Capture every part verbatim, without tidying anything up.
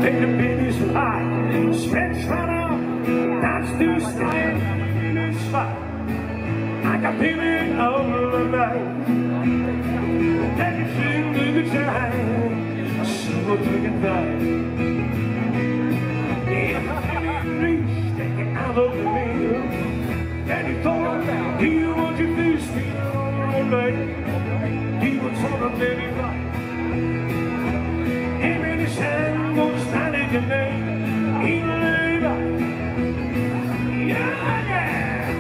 Take the biggest high, stretch right out, that's the sky, and it's fine. I can feel it all the night. Take a thing to the time, see what you can find. Yeah, reach, take it out of the middle. And he thought, he want you to speak all night. He was on a baby right. Him in his hand was standing your name. He lay back. Yeah, yeah.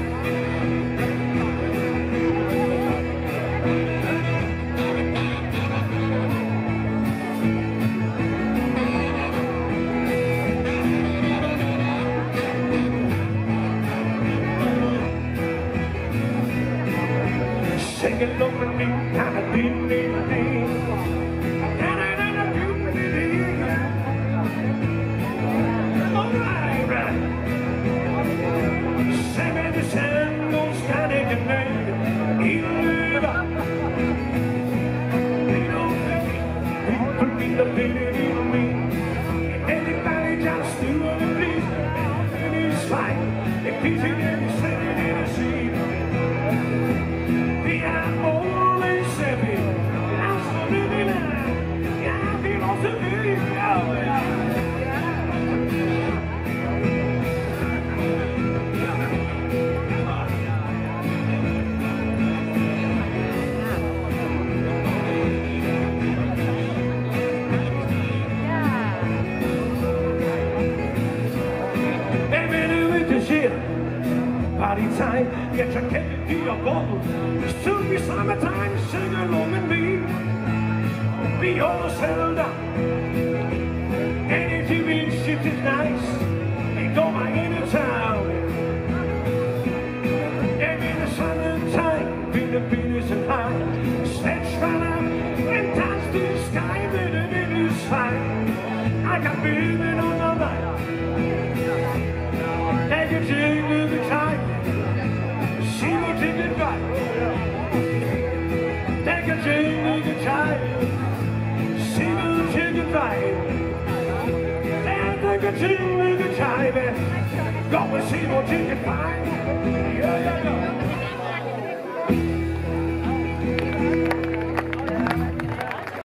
Singing over me, kind of deep, deep, deep. All right, right. Singing the sand goes down in your name. He live up. They don't think people need the pity in me. Anybody just do what it please. And he's fine. If he's in any singing in a scene. Party time, get your ticket to your bottle. Soon be summertime, sing along with me. Be all settled up. Any T V shift is nice. Ain't go by any town. And in the summertime, be the beaters and high. Stretch right up and touch the sky, but it is fine. I got feeling on the night. Take a drink with the time. See what you can find. Take a drink with the time. See what you can find. And take a drink with the time. Go and see what you can find. Yeah, yeah, yeah.